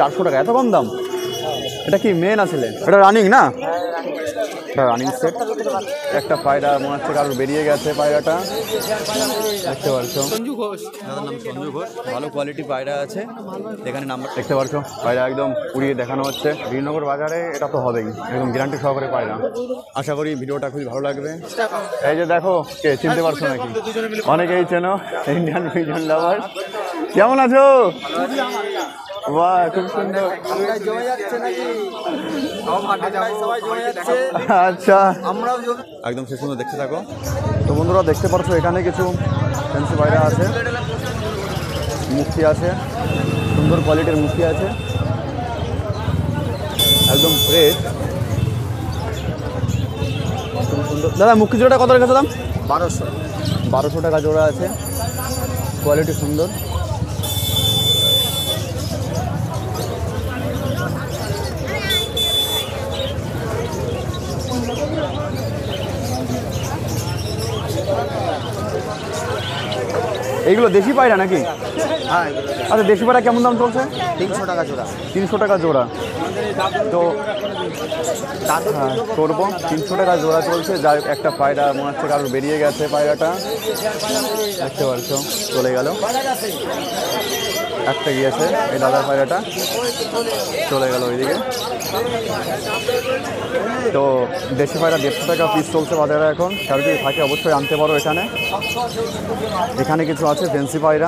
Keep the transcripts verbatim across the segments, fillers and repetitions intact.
চারশো টাকা, এত কম দাম? এটা কি মেয়ে না ছেলে? এটা রানিং না? এটা রানিং সেট। একটা পায়রা মনে হচ্ছে কারোর বেরিয়ে গেছে, পায়রাটা দেখতে পারছো। সঞ্জু ঘোষ, দাদার নাম সঞ্জু ঘোষ। ভালো কোয়ালিটি পায়রা আছে এখানে, নাম্বার দেখতে পারছো। পায়রা একদম উড়িয়ে দেখানো হচ্ছে। বীরনগর বাজারে এটা তো হবেই, একদম গ্যারান্টি সহকারে পায়রা। আশা করি ভিডিওটা খুবই ভালো লাগবে। এই যে দেখো, কে চিনতে পারছো নাকি? অনেকেই চেনো, ইন্ডিয়ান পিজন লাভার। কেমন আছো? বাহ, খুব সুন্দর। আচ্ছা, একদম সে সুন্দর দেখতে থাকো। তো বন্ধুরা দেখতে পারছো এখানে কিছু ফ্যান্সি পায়রা আছে, মুক্তি আছে, সুন্দর কোয়ালিটির মুক্তি আছে, একদম ফ্রেশ, খুব সুন্দর। দাদা মুক্তি জোড়াটা কত রেখেছে দাম? বারোশো বারোশো টাকা জোড়া আছে, কোয়ালিটি সুন্দর। এইগুলো দেশি পায়রা নাকি? হ্যাঁ। আচ্ছা, দেশি পায়রা কেমন দাম চলছে? তিনশো টাকা জোড়া। তিনশো টাকা জোড়া। তো হ্যাঁ করবো, তিনশো টাকা জোড়া চলছে। যাই একটা পায়রা মনে হচ্ছে কারোর বেরিয়ে গেছে, পায়রাটা দেখতে পারছো, চলে গেল। একটা গিয়েছে, এই দাদার পায়রাটা চলে গেল ওইদিকে। তো দেশি পায়রা দেড়শো টাকা পিস চলছে বাজারে এখন। কারো যদি থাকে অবশ্যই আনতে পারো এখানে। এখানে কিছু আছে ফ্যান্সি পায়রা,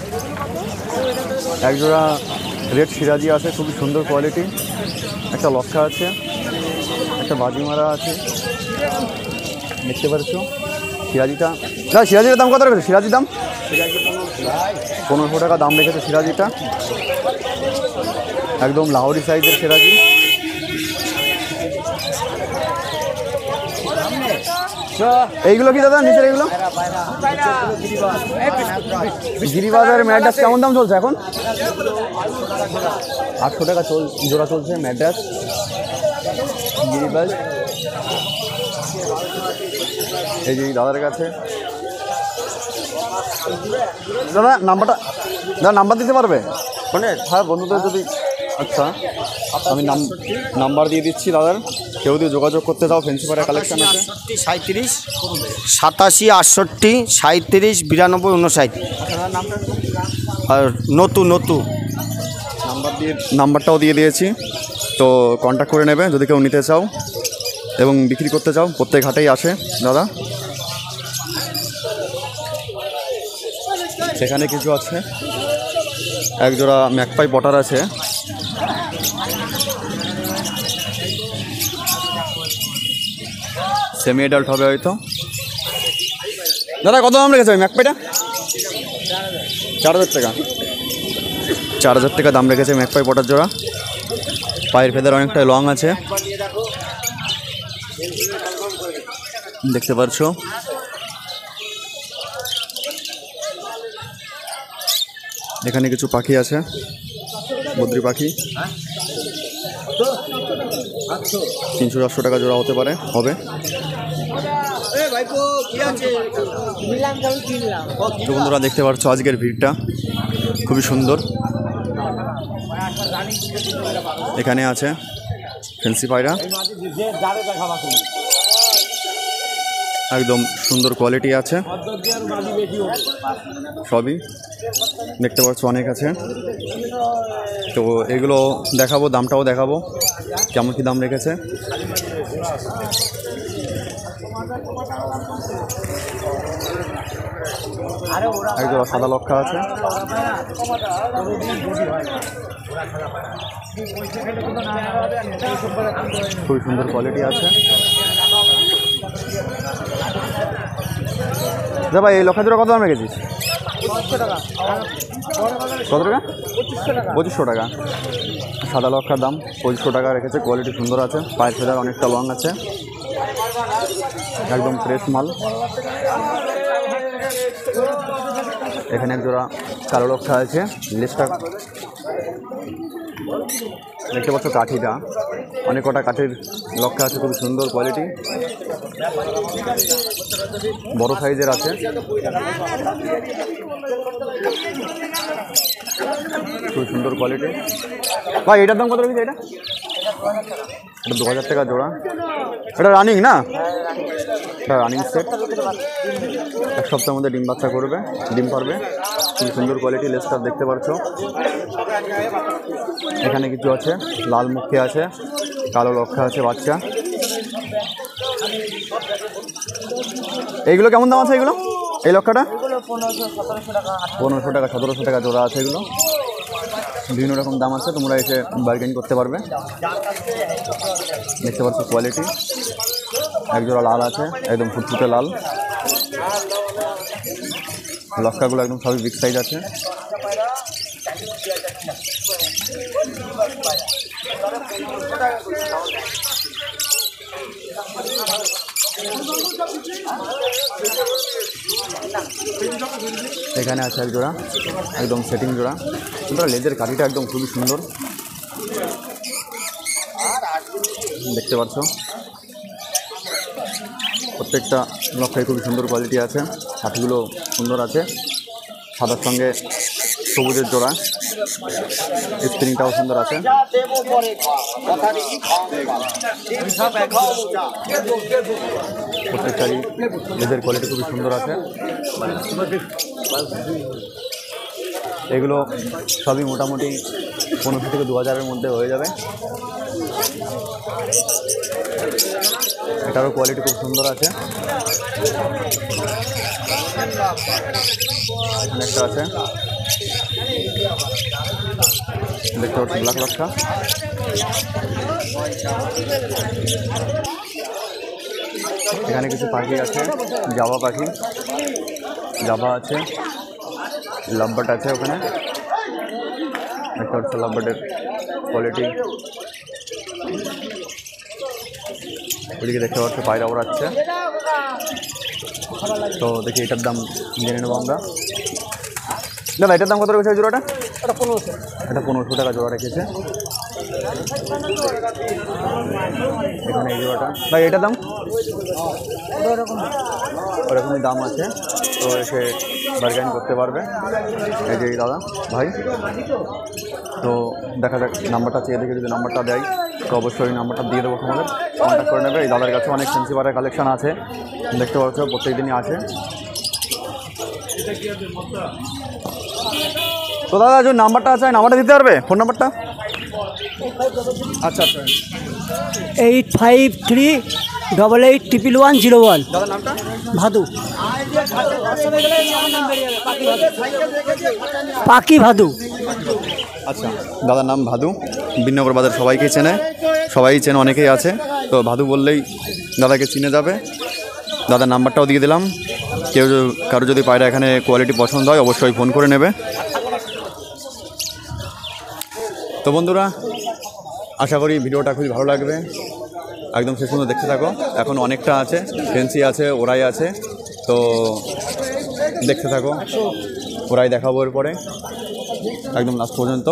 একজোড়া রেড সিরাজি আছে, খুবই সুন্দর কোয়ালিটি। একটা লক্ষা আছে, একটা বাজিমারা আছে, দেখতে পাচ্ছো। সিরাজিটা, না সিরাজির দাম কত রেখেছে? সিরাজির দাম পনেরোশো টাকা দাম রেখেছে সিরাজিটা, একদম লাহোরি সাইজের সিরাজি। এইগুলো কি দাদা নিচের? এইগুলো গিরিবাজার ম্যাড্রাস কেমন দাম চলছে এখন? আটশো টাকা চল জোড়া চলছে ম্যাড্রাস গিরিবাজ। এই যে দাদার কাছে। দাদা নাম্বারটা, দাদা নাম্বার দিতে পারবে ফোনের? হ্যাঁ বন্ধুদের যদি, আচ্ছা আমি নাম নাম্বার দিয়ে দিচ্ছি দাদার, কেউ যদি যোগাযোগ করতে চাও ফ্যান্সি পায়রা কালেকশন আছে। সাঁত্রিশ সাতাশি আটষট্টি সাঁত্রিশ বিরানব্বই উনষাট। আর নতুন নতুন নাম্বার দিয়ে নাম্বারটাও দিয়ে দিয়েছি, তো কন্ট্যাক্ট করে নেবে যদি কেউ নিতে চাও এবং বিক্রি করতে চাও। প্রত্যেক হাটেই আসে দাদা। সেখানে কিছু আছে, একজোড়া ম্যাকপাই পটার আছে, সেমি অ্যাডাল্ট হবে হয়তো। দাদা কত দাম রেখেছে ওই ম্যাকপাইটা? চার হাজার টাকা চার হাজার টাকা দাম রেখেছে ম্যাকপাই পটার জোড়া। পায়ের ফেদার অনেকটাই লং আছে, দেখতে পাচ্ছো। এখানে কিছু পাখি আছে, বদ্রি পাখি, তিনশো চারশো টাকা জোড়া হতে পারে, হবে। তো বন্ধুরা দেখতে পাচ্ছ আজকের ভিড়টা খুবই সুন্দর। এখানে আছে ফ্যান্সি পায়রা, একদম সুন্দর কোয়ালিটি আছে, সবই দেখতে পাচ্ছ অনেক আছে। তো এগুলো দেখাবো, দামটাও দেখাবো কেমন কি দাম রেখেছে। একদম সাদা লক্ষা আছে, খুবই সুন্দর কোয়ালিটি আছে। যা ভাই এই লক্ষা জোড়া কত দাম রেখেছিস? কত টাকা? পঁচিশশো টাকা। সাদা লক্ষার দাম পঁচিশশো টাকা রেখেছে, কোয়ালিটি সুন্দর আছে, পায়ের ফেদার অনেকটা লং আছে, একদম ফ্রেশ মাল। এখানে এক জোড়া কালো লক্ষা আছে, লেজটা দেখতে পাচ্ছ, কাঠিটা অনেক কটা কাঠের লক্ষা আছে, খুবই সুন্দর কোয়ালিটি, বড় সাইজের আছে, খুবই সুন্দর কোয়ালিটি। ভাই এটার দাম কত রেখেছে? এটা এটা দু হাজার টাকা জোড়া। এটা রানিং না? এটা রানিং সেট। এক সপ্তাহের মধ্যে ডিম বাচ্চা করবে, ডিম পারবে। খুব সুন্দর কোয়ালিটি লেসটা দেখতে পাচ্ছ। এখানে কিছু আছে, লাল মুখে আছে, কালো লক্ষা আছে বাচ্চা। এইগুলো কেমন দাম আছে? এগুলো এই লক্ষাটা পনেরোশো টাকা সতেরোশো টাকা জোড়া আছে। এগুলো বিভিন্ন রকম দাম আছে, তোমরা এসে বার্গেন করতে পারবে। দেখতে পাচ্ছ কোয়ালিটি, এক জোড়া লাল আছে, একদম ফুটফুটে লাল। লক্ষাগুলো একদম সবই বিগ সাইজ আছে। এখানে আছে এক জোড়া, একদম সেটিং জোড়া। তোমরা লেজের কাঠিটা একদম খুবই সুন্দর দেখতে পাচ্ছ। প্রত্যেকটা লক্ষায় খুবই সুন্দর কোয়ালিটি আছে, কাঠিগুলো সুন্দর আছে। সাদার সঙ্গে সবুজের জোড়া, স্প্রিংটাও সুন্দর আছে। প্রত্যেকটারই লেজের কোয়ালিটি খুবই সুন্দর আছে। এগুলো সবই মোটামুটি পনেরোশো থেকে দু হাজারের মধ্যে হয়ে যাবে। এটারও কোয়ালিটি খুব সুন্দর আছে। একটা আছে দেখতে পাচ্ছি ব্ল্যাক লক্ষা। এখানে কিছু পাখি আছে, জাভা পাখি, জাভা আছে, লাভবার্ড আছে। ওখানে দেখতে পাচ্ছি লাভবার্ডের কোয়ালিটি। ওদিকে দেখতে পাচ্ছি পায়রা ওড়াচ্ছে। তো দেখি এটার দাম জেনে নেবো আমরা। দাদা এটার দাম কত রেখেছে জোড়াটা? এটা পনেরোশো এটা পনেরোশো টাকা জোড়া রেখেছে। এখানে এই জোড়াটা ভাই এটার দাম ওরকমই দাম আছে, তো এসে বার্গেন করতে পারবে। এই যে দাদা ভাই, তো দেখা যাক নাম্বারটা চেয়ে দেখে যদি নাম্বারটা দেয় তো অবশ্যই নাম্বারটা দিয়ে দেবো, তোমাদের কন্ট্যাক্ট করে নেবে। এই দাদার কাছে অনেক সেন্সিবারের কালেকশান আছে, দেখতে পাচ্ছ প্রত্যেক দিনই আছে। তো দাদা যে নাম্বারটা আছে নাম্বারটা দিতে পারবে, ফোন নাম্বারটা? আচ্ছা আচ্ছা, eight five three double eight triple one zero one. দাদার নামটা? ভাদু, পাখি ভাদু। আচ্ছা, দাদার নাম ভাদু। বিনগর বাজার সবাইকে চেনে, সবাই চেনে, অনেকেই আছে। তো ভাদু বললেই দাদাকে চিনে যাবে। দাদার নাম্বারটাও দিয়ে দিলাম। কেউ কারো যদি পায়রা এখানে কোয়ালিটি পছন্দ হয় অবশ্যই ফোন করে নেবে। তো বন্ধুরা, আশা করি ভিডিওটা খুবই ভালো লাগবে, একদম শেষ পর্যন্ত দেখতে থাকো। এখন অনেকটা আছে, ফেন্সি আছে, ওরাই আছে, তো দেখতে থাকো। ওরাই দেখাবো এরপরে একদম লাস্ট পর্যন্ত।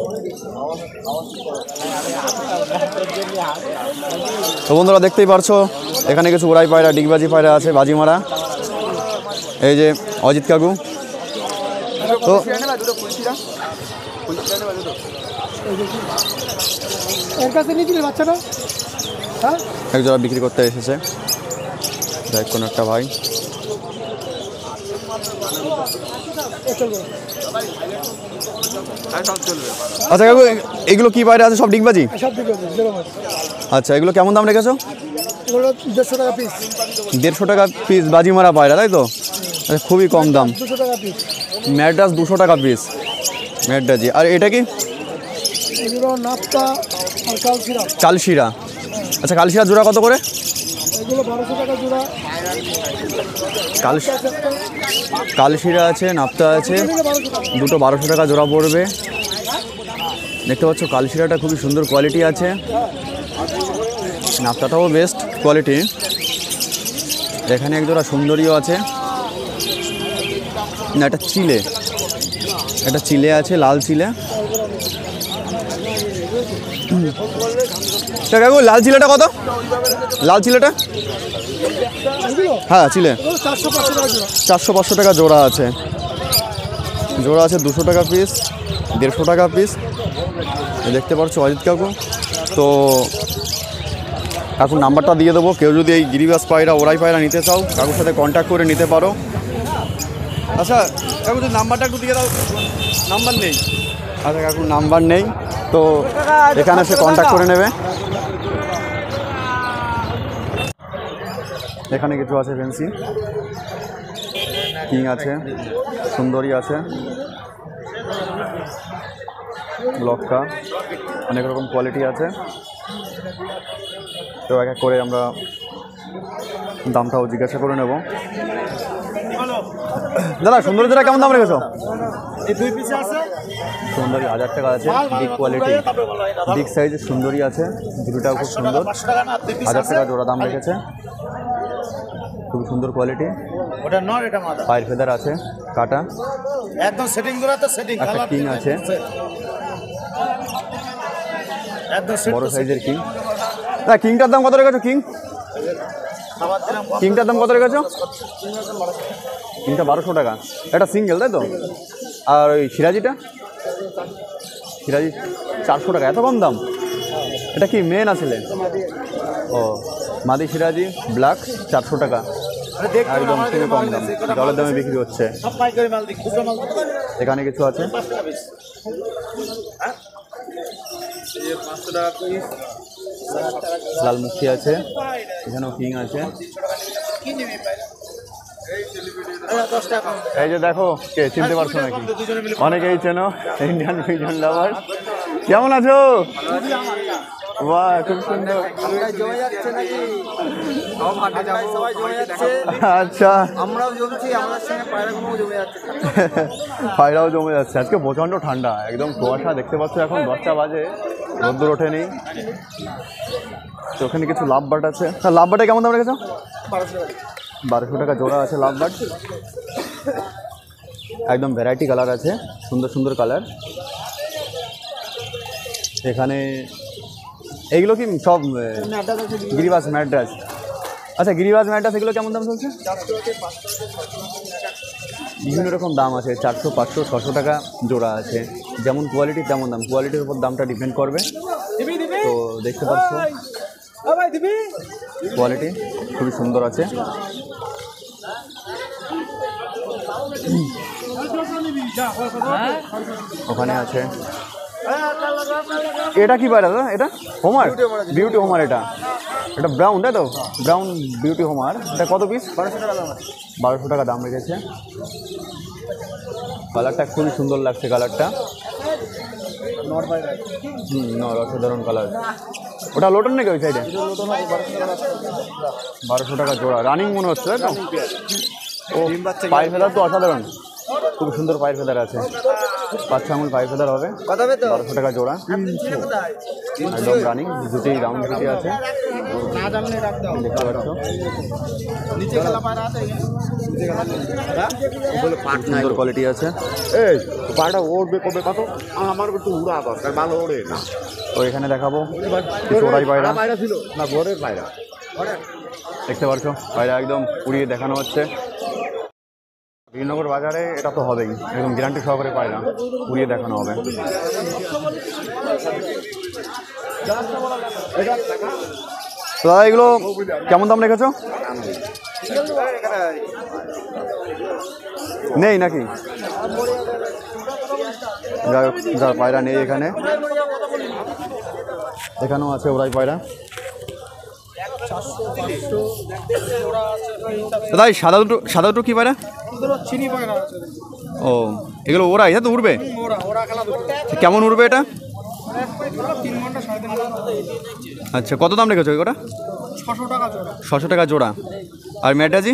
তো বন্ধুরা দেখতেই পারছো এখানে কিছু ওরাই পায়রা, ডিগবাজি পায়রা আছে, বাজি মারা। এই যে অজিত কাকু, তো এর কাছে নিয়েছিলি বাচ্চাটা? হ্যাঁ, এক জোড়া বিক্রি করতে এসেছে যাই কোনো একটা ভাই। আচ্ছা কাকু, এগুলো কি পায়রা আছে? সব ডিগবাজি? সব দিকে আচ্ছা, এগুলো কেমন দাম রেখেছো? এগুলো দেড়শো টাকা পিস। দেড়শো টাকা পিস বাজি মারা পায়রা, তাই তো? আচ্ছা, খুবই কম দাম। দুশো টাকা পিস ম্যাড্রাস দুশো টাকা পিস ম্যাড্রাজি। আর এটা কি? এগুলো নাপ্তা আর কালশিরা। কালশিরা, আচ্ছা কালশিরা জোড়া কত করে? এগুলো বারোশো টাকা জোড়া। কাল কালশিরা আছে, নাপ্তা আছে, দুটো বারোশো টাকা জোড়া পড়বে। দেখতে পাচ্ছ কালশিরাটা খুবই সুন্দর কোয়ালিটি আছে, নাপ্তাটাও বেস্ট কোয়ালিটি। এখানে এক জোড়া সুন্দরীও আছে, না এটা চিলে, এটা চিলে আছে, লাল চিলে। কাকু লাল চিলেটা কত? লাল চিলেটা? হ্যাঁ চিলে চারশো পাঁচশো টাকা জোড়া আছে, জোড়া আছে দুশো টাকা পিস, দেড়শো টাকা পিস। দেখতে পাচ্ছ অজিত কাকু। তো কাকুর নাম্বারটা দিয়ে দেবো, কেউ যদি এই গিরিবাস পায়রা ওরাই পায়রা নিতে চাও কাকুর সাথে কন্ট্যাক্ট করে নিতে পারো। আচ্ছা কাকু যদি নাম্বারটা একটু দিয়ে দাও। নাম্বার নেই? আচ্ছা কাকুর নাম্বার নেই, তো এখানে এসে কন্ট্যাক্ট করে নেবে। এখানে কিছু আছে ফেন্সি, কিং আছে, সুন্দরী আছে, লক্কা, অনেক রকম কোয়ালিটি আছে। তো এক এক করে আমরা দামটাও জিজ্ঞাসা করে নেব। দাদা সুন্দরী যেটা কেমন দাম রেখেছো? সুন্দরী হাজার টাকা আছে, বিগ কোয়ালিটি, বিগ সাইজের সুন্দরী আছে, দুটোটাও খুব সুন্দর, হাজার টাকা জোড়া দাম রেখেছে, খুব সুন্দর কোয়ালিটি। ওটা নর, এটা মাদা। পায়ের ফেদার আছে, কাটা, একদম সেটিং করা তো সেটিং। একটা কিং আছে, একদম বড় সাইজের কিং। না কিংটার দাম কত রেখেছো? কিং কিংটার দাম কত রেখেছো? কিংটা বারোশো টাকা, এটা সিঙ্গেল তাই তো? আর ওই সিরাজিটা? সিরাজি চারশো টাকা, এত কম দাম? এটা কি মেয়ে না ছেলে? ও মাদি সিরাজি ব্ল্যাক, চারশো টাকা, একদম খুবই কম দাম, জলের দামে বিক্রি হচ্ছে। এখানে কিছু আছে, লাল মুখী আছে, এখানেও কিং আছে। এই যে দেখো, কে চিনতে পারছো নাকি? অনেকেই চেনো, ইন্ডিয়ান পিজন লাভার। কেমন আছো? বাহ খুব সুন্দর। আচ্ছা আমরাও জমছি, আমাদের সঙ্গে পায়রাগুলোও জমে যাচ্ছে। পায়রাও জমে যাচ্ছে। আজকে প্রচণ্ড ঠান্ডা, একদম কুয়াশা দেখতে পাচ্ছ। এখন দশটা বাজে, রোদ্দুর ওঠেনি। তো ওখানে কিছু লাভ বাট আছে। হ্যাঁ লাভ বাটে কেমন দাম রেখেছো? বারোশো টাকা জোড়া আছে লাভ বাট, একদম ভ্যারাইটি কালার আছে, সুন্দর সুন্দর কালার। এখানে এইগুলো কি সব গিরিবাস ম্যাড্রাস? আচ্ছা গিরিবাস ম্যাড্রাস এগুলো কেমন দাম চলছে? বিভিন্ন রকম দাম আছে, চারশো, পাঁচশো, ছশো টাকা জোড়া আছে, যেমন কোয়ালিটি তেমন দাম, কোয়ালিটির উপর দামটা ডিপেন্ড করবে। তো দেখতে পাচ্ছ কোয়ালিটি খুবই সুন্দর আছে। ওখানে আছে, এটা কি পায়রা দাদা? এটা হোমার, বিউটি হোমার। এটা এটা ব্রাউন তাই তো? Brown beauty homer. এটা কত পিস? বারোশো টাকা দাম। বারোশো টাকা দাম রেখেছে। কালারটা খুবই সুন্দর লাগছে, কালারটা হুম নর, অসাধারণ কালার। ওটা লোটন নাকি ওই সাইডে? বারোশো টাকা জোড়া, রানিং মনে হচ্ছে তাই তো? ও পায়ের ফেদার তো অসাধারণ, খুব সুন্দর পায়ের ফেদার আছে, পাঁচ আঙুল পায়ের ফেদার হবে, বারোশো টাকা জোড়া, একদম রানিং, দুটোই রাউন্ড দুটি আছে, দেখতে পাচ্ছ। সুন্দর কোয়ালিটি আছে। এই পাড়া ওড়বে কবে কত? আমার একটু উড়া দরকার, ভালো ওড়ে না। তো এখানে দেখাবো কিছু ওরাই পায়রা। পায়রা ছিল না, ঘরের পায়রা দেখতে পাচ্ছ, পায়রা একদম উড়িয়ে দেখানো হচ্ছে। বিনগর বাজারে এটা তো হবেই, একদম গ্যারান্টি সহকারে পায়রা উড়িয়ে দেখানো হবে। তো দাদা এগুলো কেমন দাম রেখেছো? নেই নাকি? যাই হোক, যার পায়রা নেই এখানে, এখানেও আছে ওরাই পায়রা। দাদা এই সাদা দুটো, সাদা দুটো কি পায়রা? ও এগুলো ওরাই, হ্যাঁ তো উড়বে? কেমন উড়বে এটা? আচ্ছা কত দাম রেখেছো ওটা? ছশো টাকা জোড়া। আর ম্যাড্রাজি?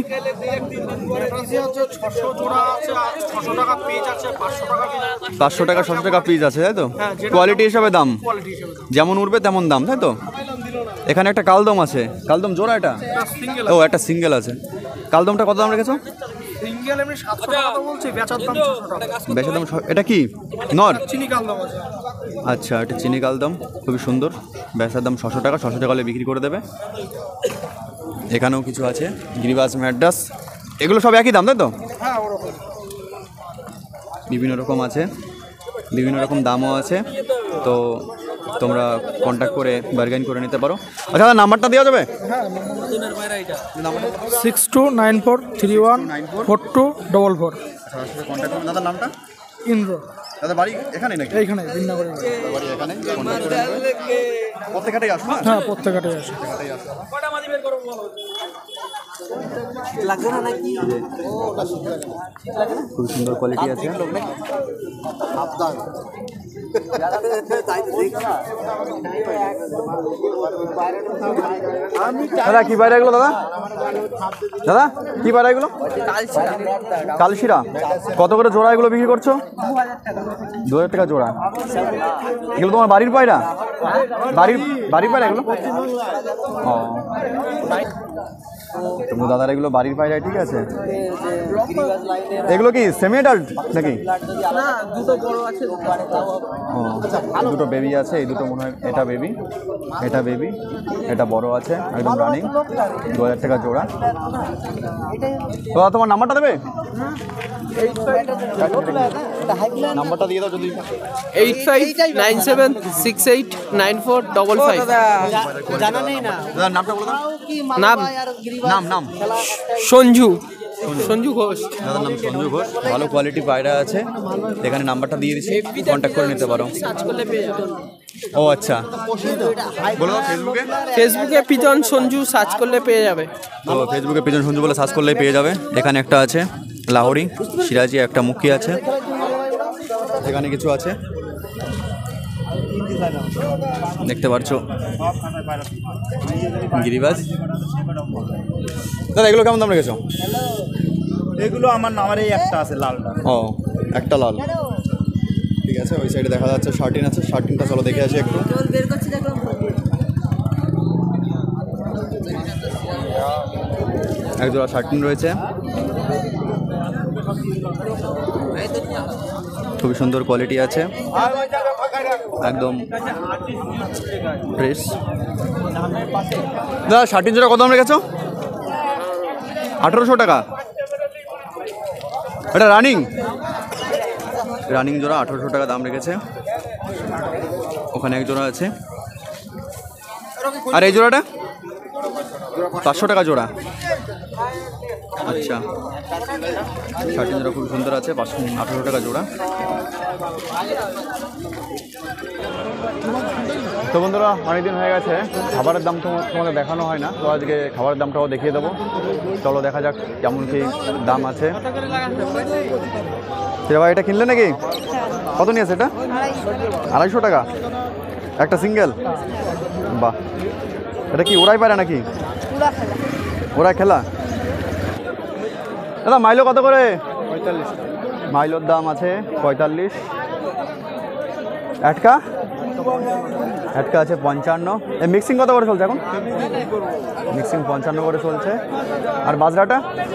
পাঁচশো টাকা, ছশো টাকা পিস আছে তাই তো? কোয়ালিটি হিসাবে দাম, যেমন উঠবে তেমন দাম তাই তো? এখানে একটা কালদম আছে, কালদম জোড়া এটা? ও একটা সিঙ্গেল আছে। কালদমটা কত দাম রেখেছো? বেচার দাম এটা কি নর? আচ্ছা এটা চিনি কালদম, খুবই সুন্দর, বেচার দাম ছশো টাকা, ছশো টাকা হলে বিক্রি করে দেবে। এখানেও কিছু আছে গিরিবাস ম্যাড্রাস, এগুলো সব একই দাম তাই তো? বিভিন্ন রকম আছে, বিভিন্ন রকম দামও আছে। তো তোমরা কন্ট্যাক্ট করে বার্গেন করে নিতে পারো। আচ্ছা দাদা নাম্বারটা দেওয়া যাবে? Six two nine four three one four two double four. Contact করুন। দাদার নামটা? ইন্দ্র। দাদা বাড়ি এখানে নাকি? এইখানে বিন্নাগরে বাড়ি এখানে। কন্ট্যাক্ট করে নেবে। প্রত্যেক হাটেই আসো? হ্যাঁ প্রত্যেক হাটে আসে। খুব সুন্দর কোয়ালিটি আছে। দাদা কি পায়রা এগুলো? দাদা দাদা কি পায়রা এগুলো? কালশিরা। কত করে জোড়া এগুলো বিক্রি করছো? দু হাজার টাকা জোড়া। এগুলো তোমার বাড়ির পায়রা? বাড়ির বাড়ির পায়রা এগুলো? ও তুমি দাদার এগুলো বাড়ির পায়রা, ঠিক আছে। এগুলো কি সেমি অ্যাডাল্ট নাকি? ও দুটো বেবি আছে, এই দুটো মনে হয়। এটা বেবি, এটা বেবি, এটা বড় আছে, একদম রানিং। দু হাজার টাকা জোড়া। দাদা তোমার নাম্বারটা দেবে? নাম্বারটা দিয়ে দাও যদি। Eight five nine seven six eight nine four double five. দাদার নামটা বলে দাও। নাম নাম নাম সঞ্জু সঞ্জু ঘোষ। দাদার নাম সঞ্জু ঘোষ। ভালো কোয়ালিটি পায়রা আছে, এখানে নাম্বারটা দিয়ে দিচ্ছি, কন্ট্যাক্ট করে নিতে পারো। সার্চ করলে পেয়ে যাবে। ও আচ্ছা, বলে দাও ফেসবুকে। ফেসবুকে পিজন সঞ্জু সার্চ করলে পেয়ে যাবে। তো ফেসবুকে পিজন সঞ্জু বলে সার্চ করলেই পেয়ে যাবে। এখানে একটা আছে লাহোরি, সিরাজি, একটা মুখী আছে, এখানে কিছু আছে দেখতে পাচ্ছ, গিরিবাজ। দাদা এগুলো কেমন দাম রেখেছো? এগুলো আমার নামারেই একটা আছে লালটা। ও একটা লাল, ঠিক আছে। ওই সাইডে দেখা যাচ্ছে শার্টিন আছে, শার্টিনটা চলো দেখে আসি একটু। একজোড়া শার্টিন রয়েছে, খুবই সুন্দর কোয়ালিটি আছে, একদম ফ্রেশ। দাদা শার্টিন জোড়া কত দাম রেখেছো? আঠারোশো টাকা। এটা রানিং রানিং জোড়া আঠারোশো টাকা দাম রেখেছে। ওখানে এক জোড়া আছে, আর এই জোড়াটা পাঁচশো টাকা জোড়া। আচ্ছা, শার্টিন জোড়া খুব সুন্দর আছে, পাঁচশো আঠারোশো টাকা জোড়া। তো বন্ধুরা অনেকদিন হয়ে গেছে খাবারের দাম তো তোমাদের দেখানো হয় না, তো আজকে খাবারের দামটাও দেখিয়ে দেবো। চলো দেখা যাক কেমন কি দাম আছে। ভাই এটা কিনলে নাকি? কত নিয়েছে এটা? আড়াইশো টাকা একটা সিঙ্গেল। বাহ, এটা কি ওরাই পারে নাকি? ওরাই খেলা। দাদা মাইলো কত করে? পঁয়তাল্লিশ। মাইলোর দাম আছে পঁয়তাল্লিশ। অ্যাটকা অ্যাটকা আছে পঞ্চান্ন। এই মিক্সিং কত করে চলছে এখন? মিক্সিং পঞ্চান্ন করে চলছে। আর বাজরাটা?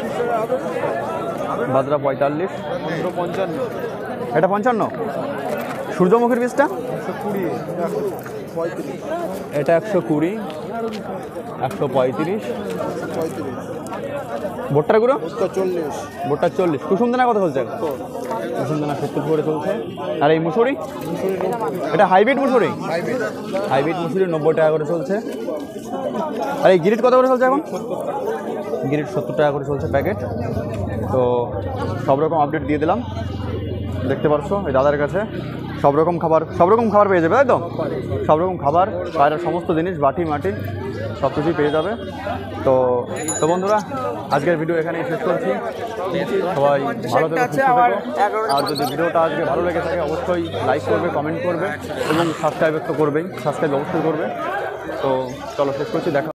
বাজরা পঁয়তাল্লিশ। পঞ্চান্ন। এটা পঞ্চান্ন। সূর্যমুখীর বীজটা? একশো কুড়ি। পঁয়ত্রিশ। এটা একশো কুড়ি, একশো পঁয়ত্রিশ। পঁয়ত্রিশ। ভুট্টার গুঁড়ো? চল্লিশ। ভুট্টার চল্লিশ। কুসুমদানা কত চলছে? কুসুমদানা সত্তর করে চলছে। আর এই মুসুরি? এটা হাইব্রিড মুসুরি? হাইব্রিড মুসুরি নব্বই টাকা করে চলছে। আর এই গিরিট কত করে চলছে এখন? গিরিট সত্তর টাকা করে চলছে প্যাকেট। তো সব রকম আপডেট দিয়ে দিলাম, দেখতে পাচ্ছ এই দাদার কাছে সব রকম খাবার সব রকম খাবার পেয়ে যাবে, তাই তো? সব রকম খাবার, পায়রার সমস্ত জিনিস, বাটি মাটি সব কিছুই পেয়ে যাবে। তো তো বন্ধুরা আজকের ভিডিও এখানেই শেষ করছি। সবাই ভালো থেকো, সুস্থ থেকো। আর যদি ভিডিওটা আজকে ভালো লেগে থাকে অবশ্যই লাইক করবে, কমেন্ট করবে এবং সাবস্ক্রাইব তো করবেই, সাবস্ক্রাইব অবশ্যই করবে। তো চলো শেষ করছি, দেখা।